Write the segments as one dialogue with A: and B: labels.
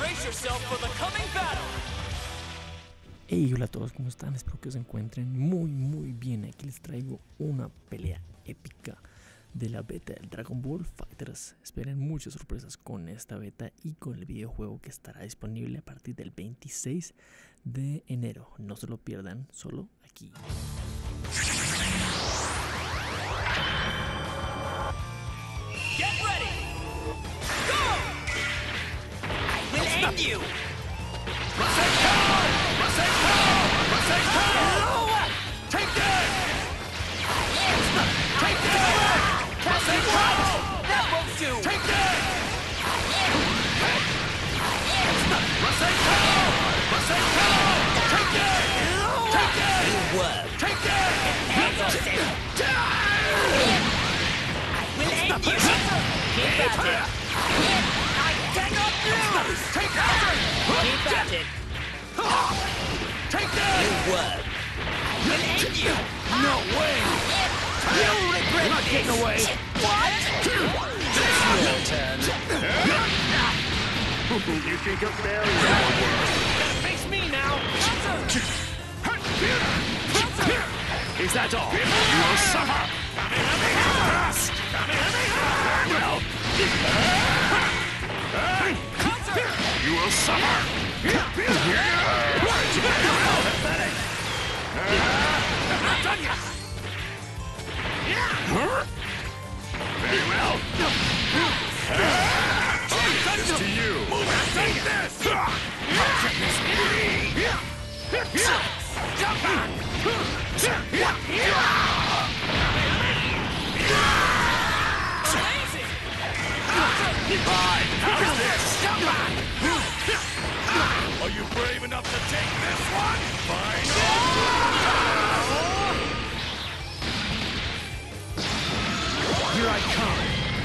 A: Brace yourself for the coming battle.
B: Hey, hola a todos, ¿cómo están? Espero que se encuentren muy bien. Aquí les traigo una pelea épica de la beta del Dragon Ball FighterZ. Esperen muchas sorpresas con esta beta y con el videojuego que estará disponible a partir del 26 de enero. No se lo pierdan, solo aquí.
A: Get ready. Go! I will end you.
C: Take that! Take that!
A: That won't do.
C: Take that!
A: You were.
C: Take that!
A: I will end you. Keep at it. I cannot lose.
C: Take that!
A: Keep at it.
C: Take that!
A: You were. I will end you.
C: No way!
A: You'll regret
C: You're not
A: this.
C: getting away.
A: What? It's your turn.
C: You think a fairy will work?
A: Face me now.
C: Is that all? You will suffer! Well, you will suffer! Pathetic! I'm not done yet! Very well! This to you! Take this! Jump on!
A: Amazing.
C: Fine! How's this? Jump on! Are you brave enough to take this one? Here I come!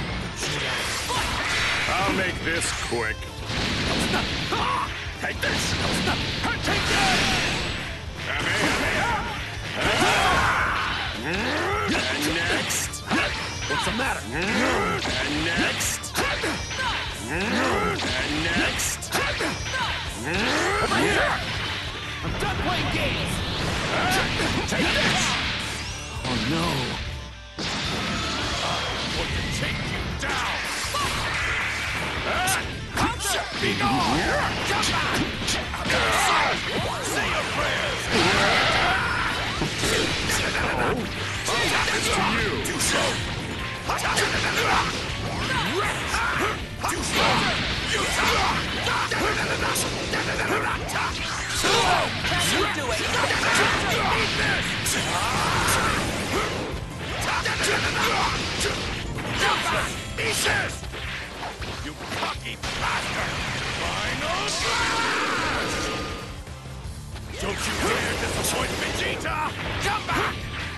C: I'll make this quick. Take this! Take this! And next! What's the matter? And next! And next! Over here! I'm done playing games! Take this! Oh no! I'm going to take you down! Be gone! Jump on! Say your prayers! What happens to you? Too slow! Too slow!
A: Can you do it?
C: Eat this! Jump on! Eat this! You cocky bastard! Final blast! Don't you dare disappoint Vegeta! Come back!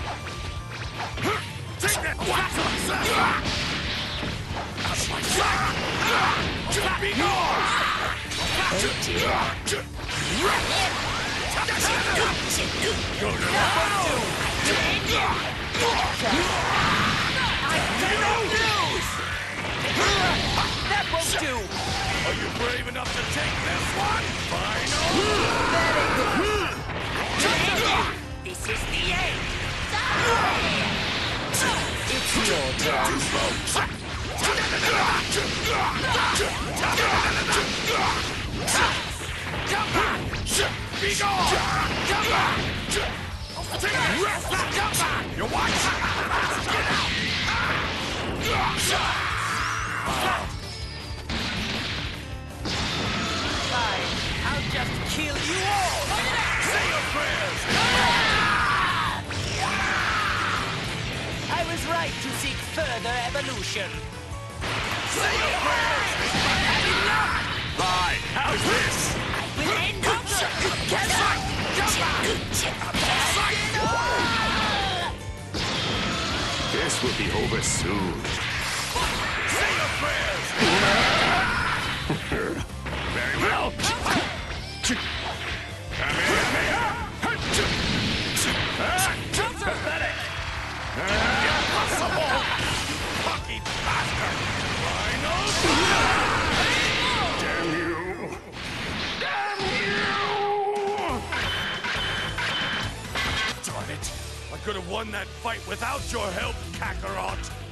C: Take that! That's my son! Be
A: That won't do.
C: Are you brave enough to take this one? Final!
A: This is the end. It's your turn.
C: Too slow! Jump on! Be gone! Jump on! Take it! Jump on! Your watch! Get out!
A: Fine. I'll just kill you all.
C: Say your prayers!
A: I was right to seek further evolution.
C: Say your prayers! Fine, how's this?
A: I will end you.
C: This will be over soon. Say your prayers! Very well. Pathetic! Impossible! Cocky bastard! Damn you! could have won that fight without your help, Kakarot.